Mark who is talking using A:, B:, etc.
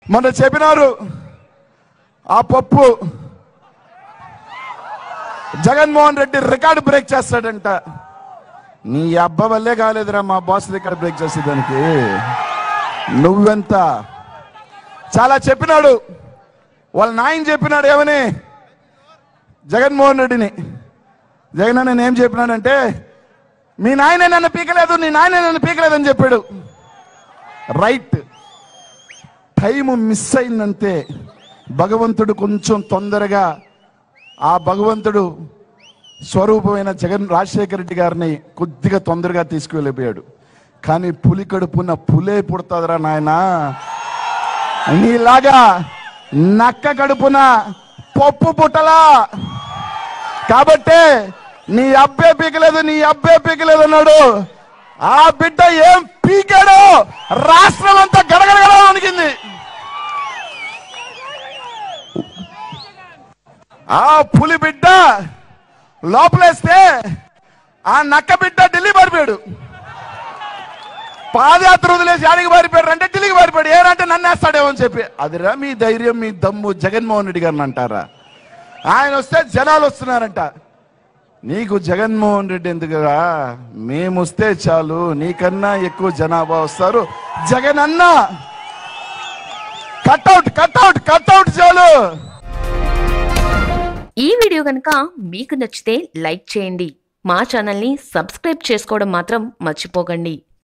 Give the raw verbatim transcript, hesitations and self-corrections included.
A: మొన్న చెప్పినారు ఆ పప్పు జగన్మోహన్ రెడ్డి రికార్డు బ్రేక్ చేస్తాడంట. నీ అబ్బ వల్లే కాలేదురా మా బాస్ రికార్డు బ్రేక్ చేసేదానికి. నువ్వెంత చాలా చెప్పినాడు. వాళ్ళ నాయన చెప్పినాడు ఏమని, జగన్మోహన్ రెడ్డిని. జగన్ నేను ఏం చెప్పినాడంటే, మీ నాయన నన్ను పీకలేదు, నీ నాయన నన్ను పీకలేదని చెప్పాడు. రైట్, టైము మిస్ అయిందంతే. భగవంతుడు కొంచెం తొందరగా ఆ భగవంతుడు స్వరూపమైన జగన్ రాజశేఖర రెడ్డి గారిని కొద్దిగా తొందరగా తీసుకువెళ్ళిపోయాడు. కానీ పులి కడుపున పులే పుడతాదిరా నాయన, నీలాగా నక్క కడుపున పప్పు పుట్టలా. కాబట్టే నీ అబ్బే పీకలేదు, నీ అబ్బే పీకలేదు అన్నాడు. ఆ బిడ్డ ఏం పీకాడో రాష్ట్రం అంతా గడగడగడ వణికింది. ఆ పులి బిడ్డ లోపలేస్తే ఆ నక్క బిడ్డ ఢిల్లీ పారిపోయాడు. పాదయాత్ర వదిలేసి ఆడికి పారిపోయాడు అంటే ఢిల్లీకి పారిపోయాడు. ఏరంటే నన్ను వేస్తాడేమో అని చెప్పి. అదిరా మీ ధైర్యం, మీ దమ్ము జగన్మోహన్ రెడ్డి గారిని అంటారా? ఆయన వస్తే జనాలు వస్తున్నారంట. నీకు జగన్మోహన్ రెడ్డి ఎందుకురా, మేము వస్తే చాలు, నీకన్నా ఎక్కువ జనాభా వస్తారు. జగన్ అన్న కట్అవుట్ కట్అవుట్ కట్అవుట్ చాలు.
B: ఈ వీడియో కనుక మీకు నచ్చితే లైక్ చేయండి. మా ఛానల్ని సబ్స్క్రైబ్ చేసుకోవడం మాత్రం మర్చిపోకండి.